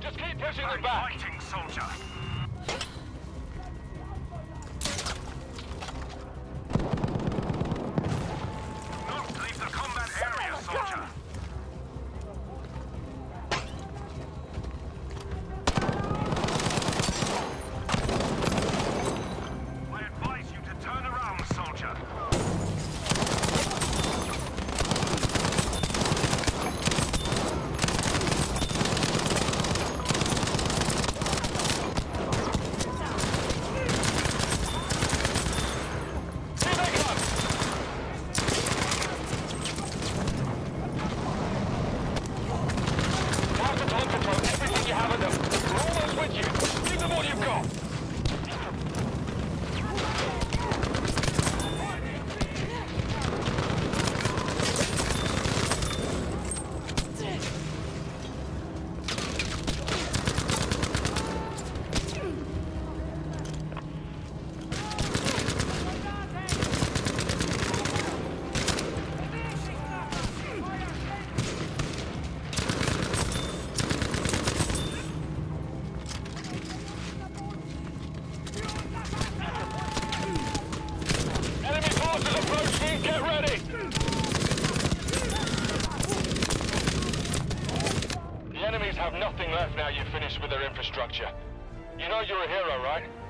Just keep pushing them back. Fighting, soldier. Do not leave the combat area, soldier. I advise you to turn around, soldier. Get ready! The enemies have nothing left now you've finished with their infrastructure. You know you're a hero, right?